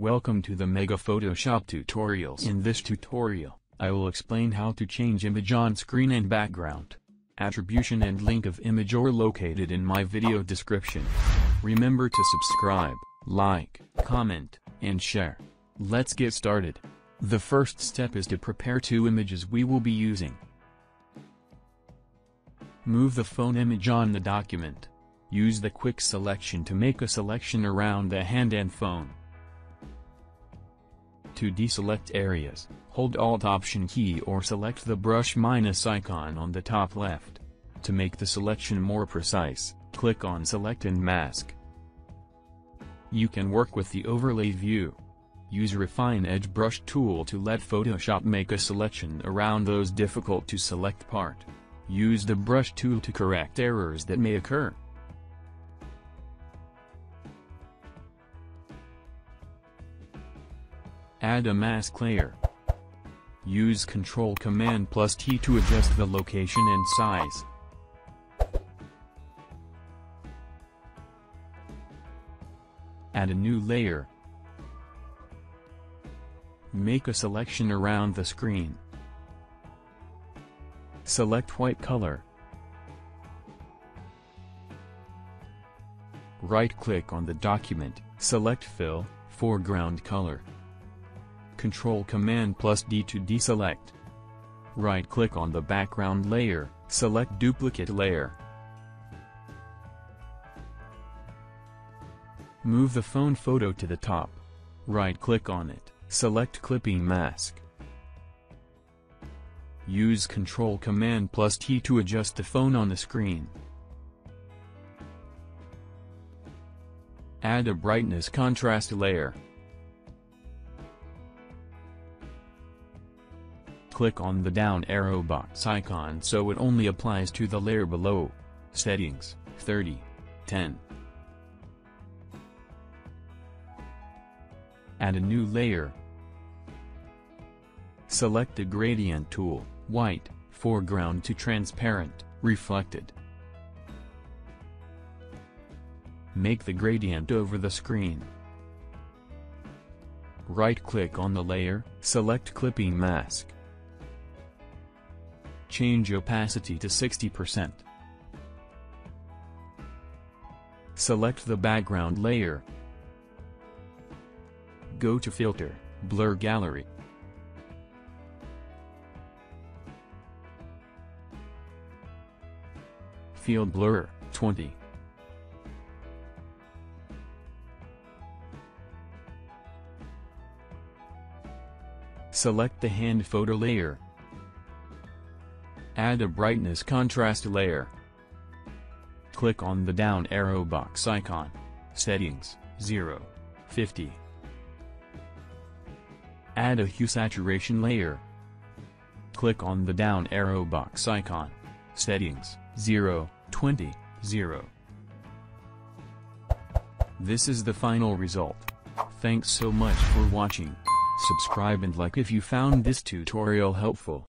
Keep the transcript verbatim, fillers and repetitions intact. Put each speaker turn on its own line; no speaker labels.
Welcome to the Mega Photoshop Tutorials. In this tutorial, I will explain how to change image on screen and background. Attribution and link of image are located in my video description. Remember to subscribe, like, comment, and share. Let's get started. The first step is to prepare two images we will be using. Move the phone image on the document. Use the quick selection to make a selection around the hand and phone. To deselect areas, hold Alt-Option key or select the brush minus icon on the top left. To make the selection more precise, click on Select and Mask. You can work with the overlay view. Use Refine Edge Brush tool to let Photoshop make a selection around those difficult to select part. Use the brush tool to correct errors that may occur. Add a mask layer. Use Control Command plus T to adjust the location and size. Add a new layer. Make a selection around the screen. Select white color. Right-click on the document, select Fill, Foreground Color. Control Command plus D to deselect. Right-click on the background layer, select Duplicate Layer. Move the phone photo to the top. Right-click on it, select Clipping Mask. Use Control Command plus T to adjust the phone on the screen. Add a brightness contrast layer. Click on the down arrow box icon so it only applies to the layer below. Settings, thirty, ten. Add a new layer. Select the gradient tool, white, foreground to transparent, reflected. Make the gradient over the screen. Right-click on the layer, select Clipping Mask. Change opacity to sixty percent. Select the background layer. Go to Filter, Blur Gallery. Field Blur, twenty. Select the hand photo layer. Add a brightness contrast layer. Click on the down arrow box icon. Settings, zero, fifty. Add a hue saturation layer. Click on the down arrow box icon. Settings, zero, twenty, zero. This is the final result. Thanks so much for watching. Subscribe and like if you found this tutorial helpful.